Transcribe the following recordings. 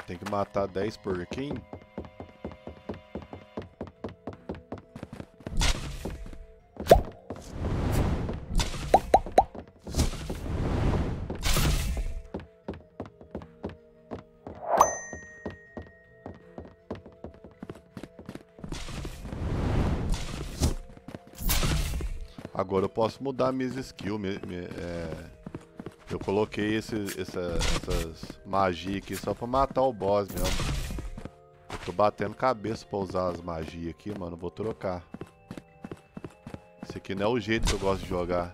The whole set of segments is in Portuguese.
Tem que matar 10 porquinhos. Agora eu posso mudar minhas skills. Eu coloquei essas magias aqui só pra matar o boss mesmo. Eu tô batendo cabeça pra usar as magias aqui, mano. Vou trocar. Esse aqui não é o jeito que eu gosto de jogar.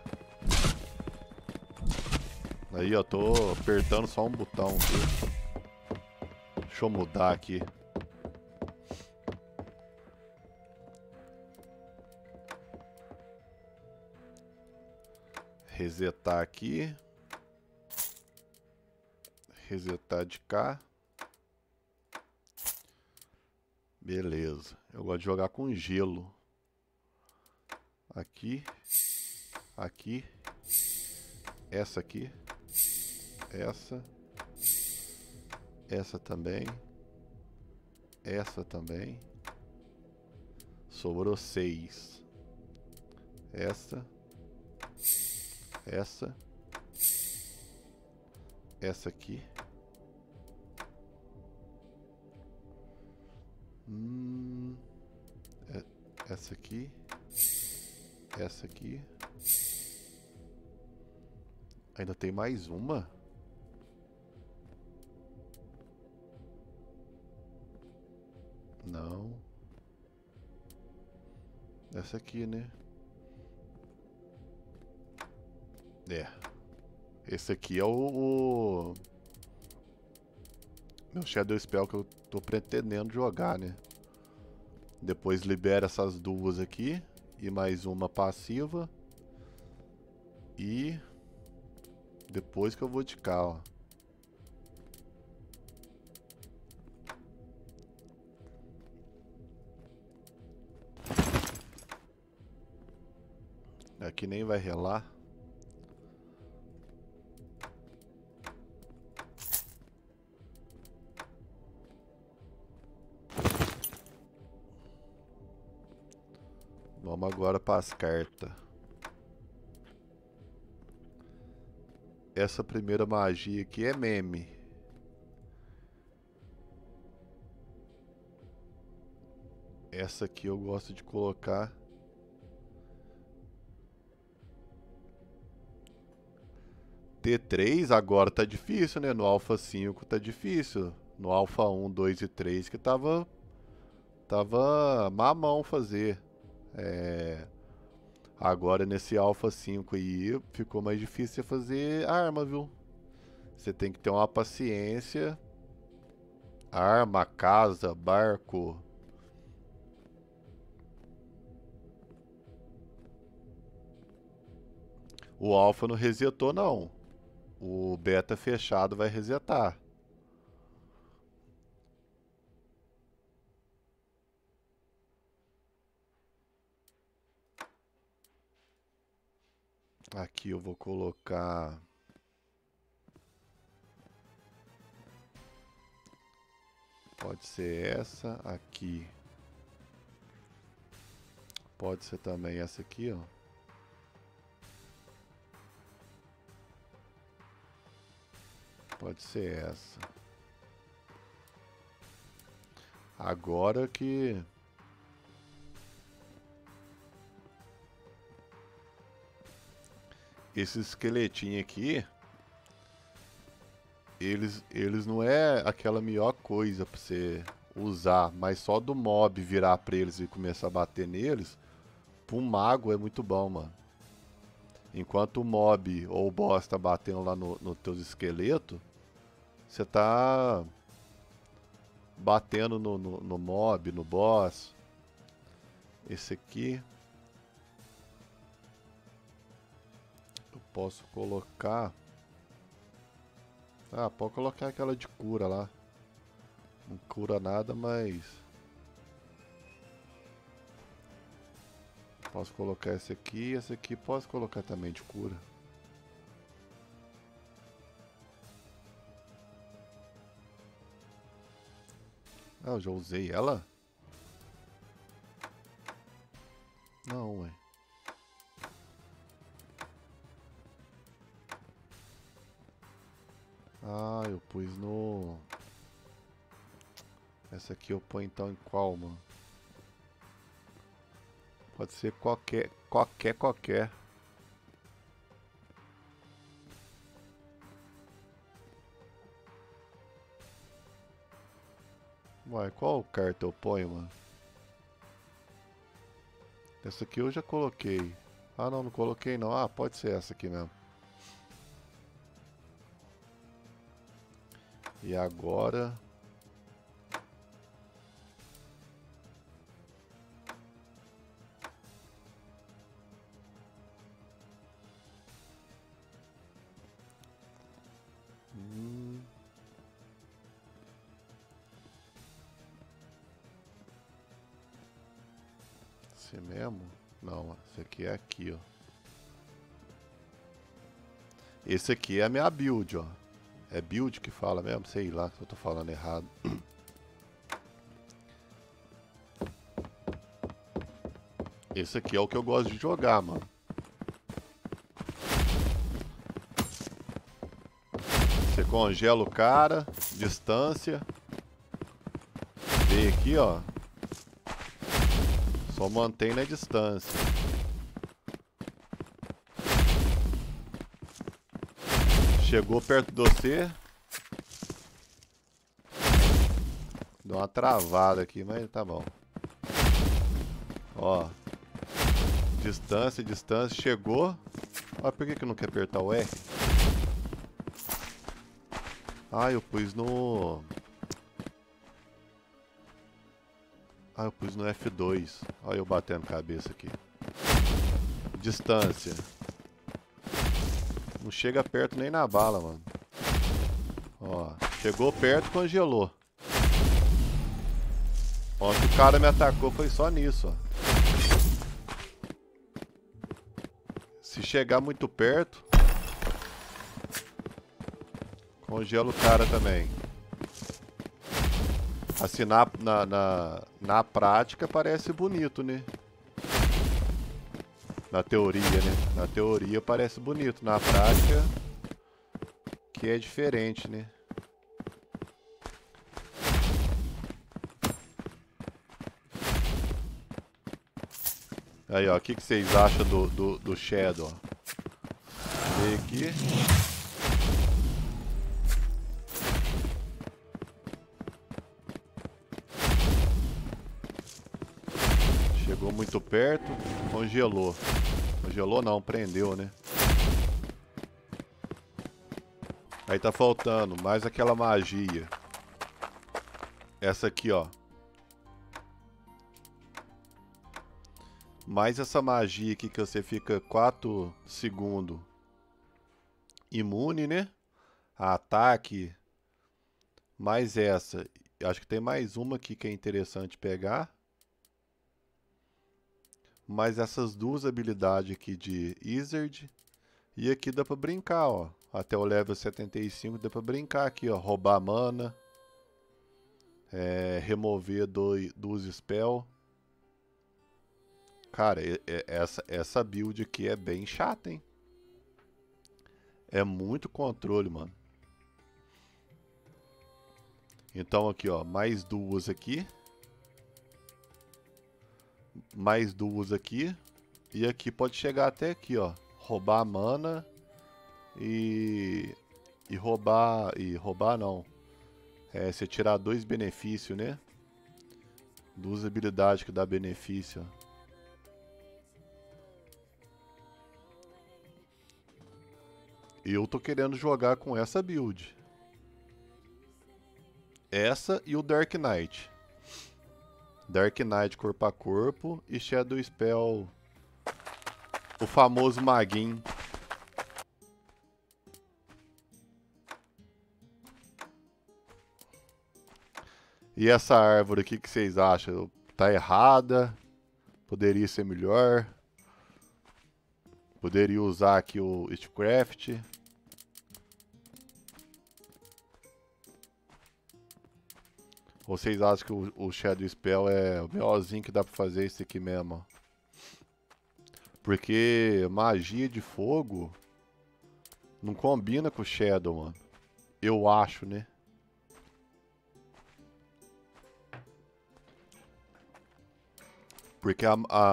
Aí, ó, tô apertando só um botão aqui. Deixa eu mudar aqui. Resetar aqui. Resetar de cá. Beleza. Eu gosto de jogar com gelo. Aqui. Aqui. Essa aqui. Essa. Essa também. Essa também. Sobrou 6. Essa. Essa. Essa aqui. Essa aqui. Essa aqui. Ainda tem mais uma? Não. Essa aqui, né? É. Esse aqui é o meu Shadow Spell que eu tô pretendendo jogar, né? Depois libera essas duas aqui. E mais uma passiva. E depois que eu vou de cá, ó. Aqui nem vai relar. Vamos agora para as cartas. Essa primeira magia aqui é meme. Essa aqui eu gosto de colocar. T3 agora tá difícil, né? No Alpha 5 tá difícil. No Alpha 1, 2 e 3 que tava mamão fazer. Agora nesse Alpha 5 aí ficou mais difícil de fazer arma, viu? Você tem que ter uma paciência. Arma, casa, barco. O Alpha não resetou não. O beta fechado vai resetar. Aqui eu vou colocar... Pode ser essa aqui. Pode ser também essa aqui, ó. Pode ser essa. Agora que... Esse esqueletinho aqui... Eles não é aquela melhor coisa pra você usar, mas só do mob virar pra eles e começar a bater neles, pra um mago é muito bom, mano. Enquanto o mob ou o boss tá batendo lá no teus esqueletos, você tá batendo no mob, no boss. Esse aqui eu posso colocar... Ah, pode colocar aquela de cura lá. Não cura nada, mas... Posso colocar esse aqui posso colocar também de cura. Ah, eu já usei ela? Não, ué. Ah, eu pus no... Essa aqui eu ponho então em qual, mano? Pode ser qualquer. Uai, qual carta eu ponho, mano? Essa aqui eu já coloquei. Ah, não, não coloquei não. Ah, pode ser essa aqui mesmo. E agora... Esse mesmo? Não, esse aqui é aqui, ó. Esse aqui é a minha build, ó. É build que fala mesmo? Sei lá se eu tô falando errado. Esse aqui é o que eu gosto de jogar, mano. Você congela o cara, distância. Vem aqui, ó. Só mantém na distância. Chegou perto de você. Deu uma travada aqui, mas tá bom. Ó. Distância, distância. Chegou. Ó, por que não quer apertar o R? Ah, eu pus no... Ah, eu pus no F2. Olha eu batendo cabeça aqui. Distância. Não chega perto nem na bala, mano. Ó, chegou perto, congelou. Ontem o cara me atacou, foi só nisso, ó. Se chegar muito perto, congela o cara também. Assim, na prática parece bonito, né? Na teoria, né? Na teoria parece bonito. Na prática, que é diferente, né? Aí, ó. O que vocês acham do Shadow? Vem aqui. Chegou muito perto, congelou. Congelou não, prendeu, né? Aí tá faltando mais aquela magia. Essa aqui, ó. Mais essa magia aqui que você fica 4 segundos imune, né? A ataque. Mais essa. Acho que tem mais uma aqui que é interessante pegar. Mais essas duas habilidades aqui de Izzard. E aqui dá pra brincar, ó. Até o level 75 dá pra brincar aqui, ó. Roubar mana. Remover dos spell. Cara, essa build aqui é bem chata, hein? É muito controle, mano. Então aqui, ó. Mais duas aqui. Mais duas aqui. E aqui pode chegar até aqui, ó. Roubar a mana. E roubar... E roubar não. Você tirar 2 benefícios, né? 2 habilidades que dá benefício, ó. Eu tô querendo jogar com essa build. Essa e o Dark Knight. Dark Knight corpo a corpo e Shadow Spell, o famoso maguinho. E essa árvore aqui, que vocês acham? Tá errada? Poderia ser melhor? Poderia usar aqui o Witchcraft? Ou vocês acham que o Shadow Spell é o melhorzinho que dá pra fazer esse aqui mesmo, ó? Porque magia de fogo não combina com o Shadow, mano. Eu acho, né? Porque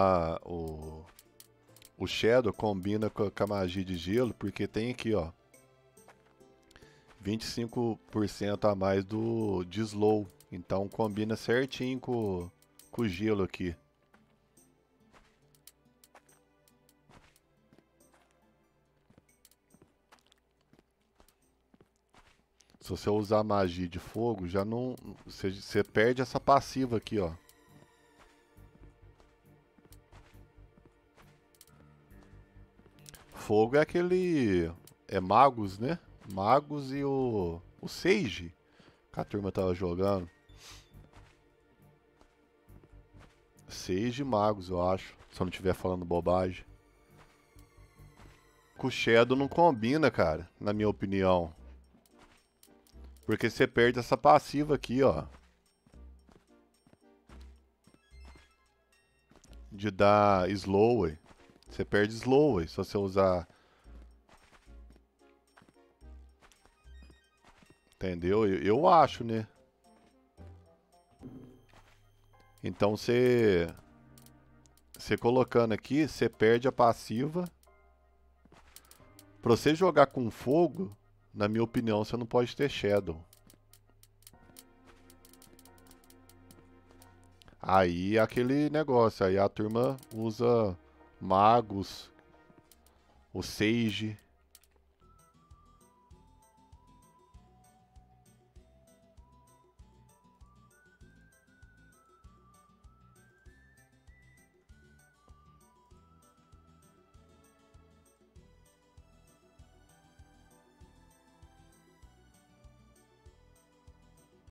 o Shadow combina com a magia de gelo, porque tem aqui, ó, 25% a mais de slow. Então combina certinho com o gelo aqui. Se você usar magia de fogo, já não. Você perde essa passiva aqui, ó. Fogo é aquele. É Magos, né? Magos e o Sage que a turma tava jogando. Sage e Magos, eu acho. Se eu não estiver falando bobagem. Com o Shadow não combina, cara, na minha opinião. Porque você perde essa passiva aqui, ó. De dar slow, ué. Você perde slow, ué, se você usar. Entendeu? Eu acho, né? Então você. Você colocando aqui, você perde a passiva. Pra você jogar com fogo, na minha opinião, você não pode ter Shadow. Aí é aquele negócio, aí a turma usa Magos, o Sage.